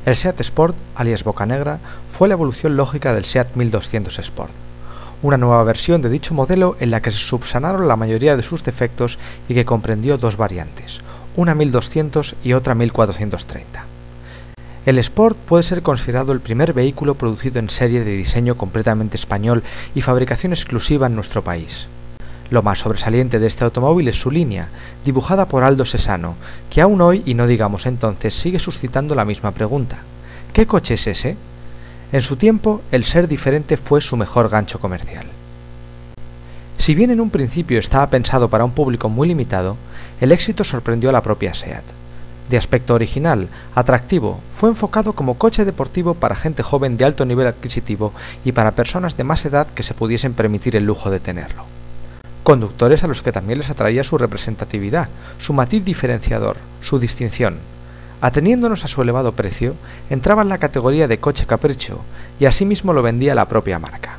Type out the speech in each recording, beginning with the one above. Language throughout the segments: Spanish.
El SEAT Sport, alias Bocanegra, fue la evolución lógica del SEAT 1200 Sport, una nueva versión de dicho modelo en la que se subsanaron la mayoría de sus defectos y que comprendió dos variantes, una 1200 y otra 1430. El Sport puede ser considerado el primer vehículo producido en serie de diseño completamente español y fabricación exclusiva en nuestro país. Lo más sobresaliente de este automóvil es su línea, dibujada por Aldo Sesano, que aún hoy, y no digamos entonces, sigue suscitando la misma pregunta. ¿Qué coche es ese? En su tiempo, el ser diferente fue su mejor gancho comercial. Si bien en un principio estaba pensado para un público muy limitado, el éxito sorprendió a la propia SEAT. De aspecto original, atractivo, fue enfocado como coche deportivo para gente joven de alto nivel adquisitivo y para personas de más edad que se pudiesen permitir el lujo de tenerlo. Conductores a los que también les atraía su representatividad, su matiz diferenciador, su distinción. Ateniéndonos a su elevado precio, entraba en la categoría de coche capricho, y asimismo lo vendía la propia marca.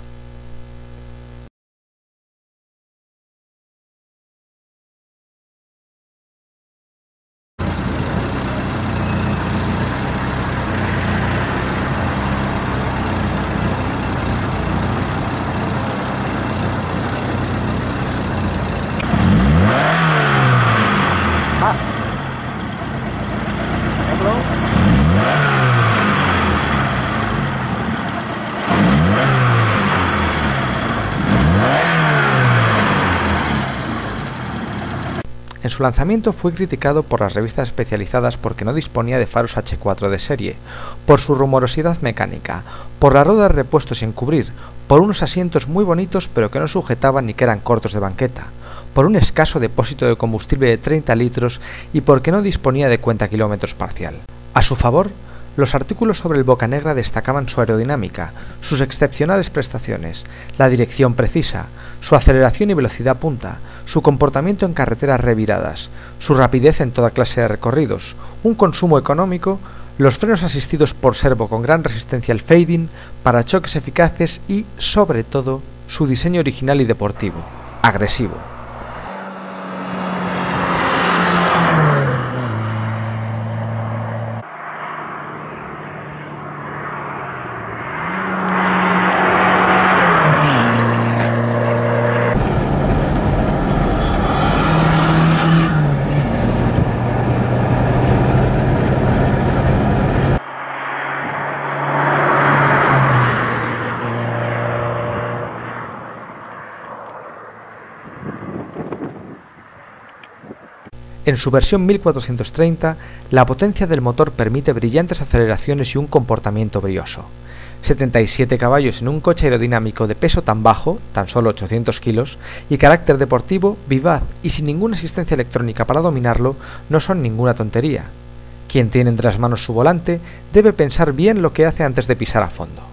En su lanzamiento fue criticado por las revistas especializadas porque no disponía de faros H4 de serie, por su rumorosidad mecánica, por la rueda de repuesto sin cubrir, por unos asientos muy bonitos pero que no sujetaban ni que eran cortos de banqueta, por un escaso depósito de combustible de 30 litros y porque no disponía de cuenta kilómetros parcial. A su favor, los artículos sobre el Bocanegra destacaban su aerodinámica, sus excepcionales prestaciones, la dirección precisa, su aceleración y velocidad punta, su comportamiento en carreteras reviradas, su rapidez en toda clase de recorridos, un consumo económico, los frenos asistidos por servo con gran resistencia al fading, parachoques eficaces y, sobre todo, su diseño original y deportivo, agresivo. En su versión 1430, la potencia del motor permite brillantes aceleraciones y un comportamiento brioso. 77 caballos en un coche aerodinámico de peso tan bajo, tan solo 800 kilos, y carácter deportivo, vivaz y sin ninguna asistencia electrónica para dominarlo, no son ninguna tontería. Quien tiene entre las manos su volante debe pensar bien lo que hace antes de pisar a fondo.